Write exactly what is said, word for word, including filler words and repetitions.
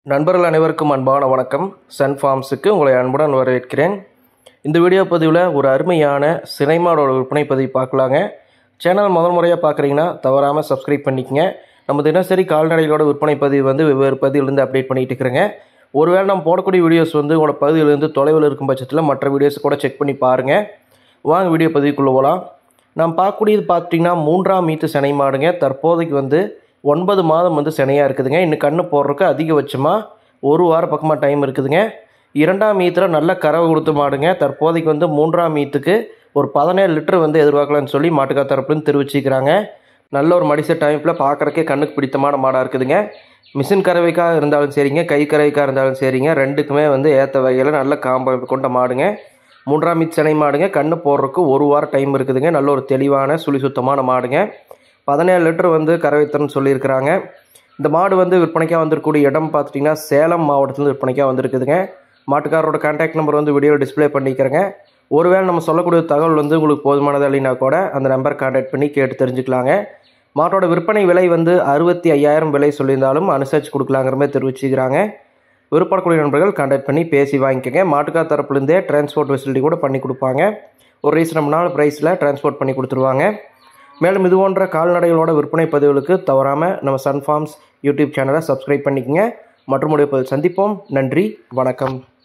நண்பர்கள் அனைவருக்கும் அன்பான வணக்கம். சன் ஃபார்ம்ஸுக்கு உங்களை அன்புடன் வரவேற்கிறேன். இந்த வீடியோ பதிவில் ஒரு அருமையான சினைமாடோட விற்பனை பதிவு பார்க்கலாங்க. சேனல் முதல் முறையாக பார்க்குறீங்கன்னா தவறாமல் சப்ஸ்கிரைப் பண்ணிக்கங்க. நம்ம தினசரி கால்நடைகளோட விற்பனை பதிவு வந்து வெவ்வேறு பதிவிலிருந்து அப்டேட் பண்ணிகிட்டு இருக்கிறேங்க. ஒருவேளை நம்ம போடக்கூடிய வீடியோஸ் வந்து உங்களோட பகுதியிலேருந்து தொலைவில் இருக்கும் பட்சத்தில் மற்ற வீடியோஸ் கூட செக் பண்ணி பாருங்கள். வாங்க வீடியோ பதிவுக்குள்ளே போகலாம். நாம் பார்க்கக்கூடியது பார்த்திங்கன்னா மூன்றாம் மீத்து சினை மாடுங்க. தற்போதைக்கு வந்து ஒன்பது மாதம் வந்து சினையாக இருக்குதுங்க. இன்னும் கண்ணு போடுறதுக்கு அதிகபட்சமாக ஒரு வாரம் பக்கமாக டைம் இருக்குதுங்க. இரண்டாம் மீத்தில் நல்ல கறவை கொடுத்து மாடுங்க. தற்போதைக்கு வந்து மூன்றாம் மீத்துக்கு ஒரு பதினேழு லிட்டர் வந்து எதிர்பார்க்கலான்னு சொல்லி மாட்டுக்கார் தரப்புலேருந்து தெரிவிச்சிக்கிறாங்க. நல்ல ஒரு மடிச டைப்பில் பார்க்குறக்கே கண்ணுக்கு பிடித்தமான மாடாக இருக்குதுங்க. மிஷின் கறவைக்காக இருந்தாலும் சரிங்க, கை கறவைக்காக இருந்தாலும் சரிங்க, ரெண்டுக்குமே வந்து ஏற்ற வகையில் நல்ல காம்ப கொண்ட மாடுங்க. மூன்றாம் மீத்து சினை மாடுங்க. கண்ணு போடுறதுக்கு ஒரு வாரம் டைம் இருக்குதுங்க. நல்ல ஒரு தெளிவான சுழி சுத்தமான மாடுங்க. பதினேழு லிட்டர் வந்து கறவைத்தரன்னு சொல்லியிருக்கிறாங்க. இந்த மாடு வந்து விற்பனைக்காக வந்திருக்கக்கூடிய இடம் பார்த்துட்டிங்கன்னா சேலம் மாவட்டத்தில் விற்பனைக்காக வந்திருக்குதுங்க. மாட்டுக்காரோட கான்டாக்ட் நம்பர் வந்து வீடியோவில் டிஸ்பிளே பண்ணிக்கிறேங்க. ஒருவேளை நம்ம சொல்லக்கூடிய தகவல் வந்து உங்களுக்கு போதுமானது இல்லைன்னா கூட அந்த நம்பர் கான்டாக்ட் பண்ணி கேட்டு தெரிஞ்சுக்கலாங்க. மாட்டோட விற்பனை விலை வந்து அறுபத்தி ஐயாயிரம் விலை சொல்லியிருந்தாலும் அனுசரித்து கொடுக்கலாங்கிற மாதிரி தெரிவிச்சுக்கிறாங்க. விருப்பப்படக்கூடிய நண்பர்கள் கான்டாக்ட் பண்ணி பேசி வாங்கிக்கோங்க. மாட்டுக்கார் தரப்புலேருந்தே டிரான்ஸ்போர்ட் ஃபெசிலிட்டி கூட பண்ணி கொடுப்பாங்க. ஒரு ரீசனபிளான ப்ரைஸில் டிரான்ஸ்போர்ட் பண்ணி கொடுத்துருவாங்க. மேலும் இது போன்ற கால்நடைகளோட விற்பனை பதிவுகளுக்கு தவறாமல் நம்ம சன் ஃபார்ம்ஸ் யூடியூப் சேனலை சப்ஸ்கிரைப் பண்ணிக்கங்க. மற்றும் ஒரு பதிவு சந்திப்போம். நன்றி, வணக்கம்.